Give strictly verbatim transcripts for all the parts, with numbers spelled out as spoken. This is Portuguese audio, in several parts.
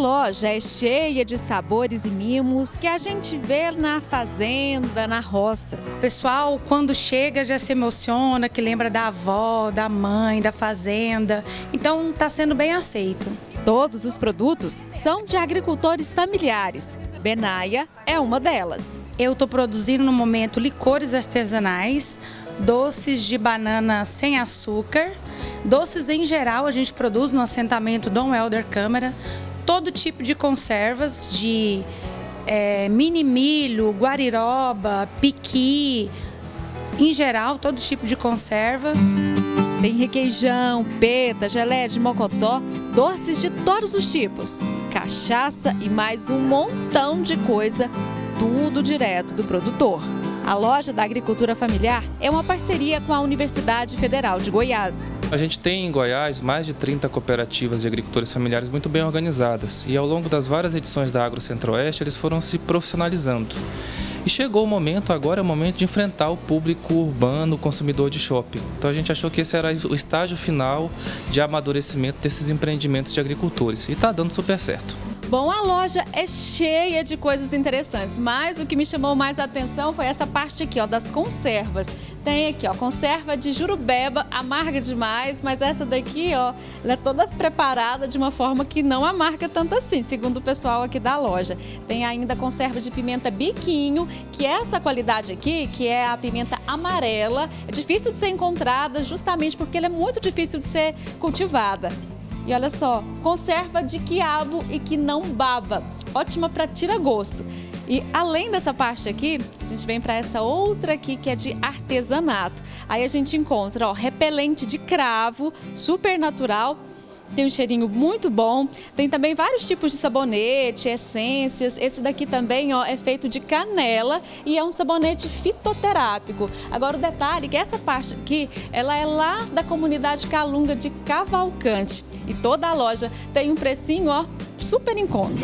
loja é cheia de sabores e mimos que a gente vê na fazenda, na roça. O pessoal, quando chega, já se emociona, que lembra da avó, da mãe, da fazenda. Então, está sendo bem aceito. Todos os produtos são de agricultores familiares. Benaia é uma delas. Eu estou produzindo no momento licores artesanais, doces de banana sem açúcar, doces em geral a gente produz no assentamento Dom Helder Câmara, todo tipo de conservas de é, mini milho, guariroba, piqui, em geral todo tipo de conserva. Tem requeijão, peta, geleia de mocotó, doces de todos os tipos, cachaça e mais um montão de coisa, tudo direto do produtor. A loja da agricultura familiar é uma parceria com a Universidade Federal de Goiás. A gente tem em Goiás mais de trinta cooperativas de agricultores familiares muito bem organizadas e ao longo das várias edições da Agro Centro-Oeste eles foram se profissionalizando. E chegou o momento, agora é o momento de enfrentar o público urbano, o consumidor de shopping. Então a gente achou que esse era o estágio final de amadurecimento desses empreendimentos de agricultores e está dando super certo. Bom, a loja é cheia de coisas interessantes, mas o que me chamou mais a atenção foi essa parte aqui, ó, das conservas. Tem aqui, ó, conserva de jurubeba, amarga demais, mas essa daqui, ó, ela é toda preparada de uma forma que não amarga tanto assim, segundo o pessoal aqui da loja. Tem ainda conserva de pimenta biquinho, que é essa qualidade aqui, que é a pimenta amarela, é difícil de ser encontrada justamente porque ela é muito difícil de ser cultivada. E olha só, conserva de quiabo e que não baba, ótima para tirar gosto. E além dessa parte aqui, a gente vem para essa outra aqui que é de artesanato. Aí a gente encontra, ó, repelente de cravo, super natural, tem um cheirinho muito bom. Tem também vários tipos de sabonete, essências. Esse daqui também, ó, é feito de canela e é um sabonete fitoterápico. Agora o detalhe é que essa parte aqui, ela é lá da comunidade Calunga de Cavalcante. E toda a loja tem um precinho, ó, super em conta.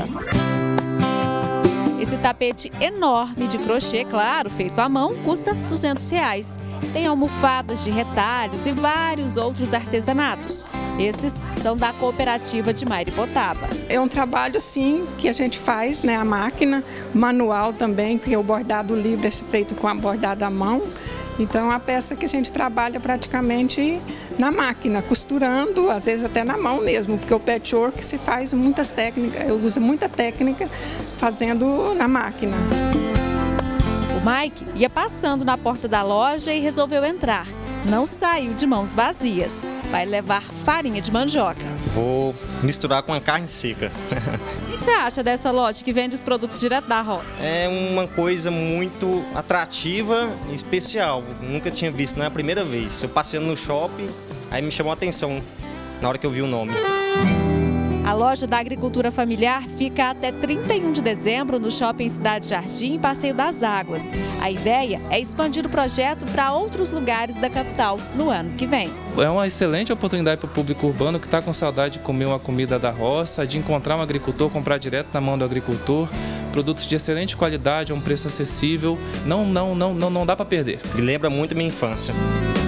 Esse tapete enorme de crochê, claro, feito à mão, custa duzentos reais. Tem almofadas de retalhos e vários outros artesanatos. Esses são da cooperativa de Mairipotaba. É um trabalho, sim, que a gente faz, né, a máquina, manual também, porque o bordado livre é feito com a bordada à mão. Então, é uma peça que a gente trabalha praticamente na máquina, costurando, às vezes até na mão mesmo, porque o patchwork se faz muitas técnicas, usa muita técnica fazendo na máquina. O Mike ia passando na porta da loja e resolveu entrar. Não saiu de mãos vazias. Vai levar farinha de mandioca. Vou misturar com a carne seca. O que você acha dessa loja que vende os produtos direto da roça? É uma coisa muito atrativa e especial. Nunca tinha visto, não é a primeira vez. Eu passeando no shopping, aí me chamou a atenção na hora que eu vi o nome. A loja da agricultura familiar fica até trinta e um de dezembro no Shopping Cidade Jardim e Passeio das Águas. A ideia é expandir o projeto para outros lugares da capital no ano que vem. É uma excelente oportunidade para o público urbano que está com saudade de comer uma comida da roça, de encontrar um agricultor, comprar direto na mão do agricultor, produtos de excelente qualidade, a um preço acessível, não, não, não, não, não dá para perder. E lembra muito a minha infância.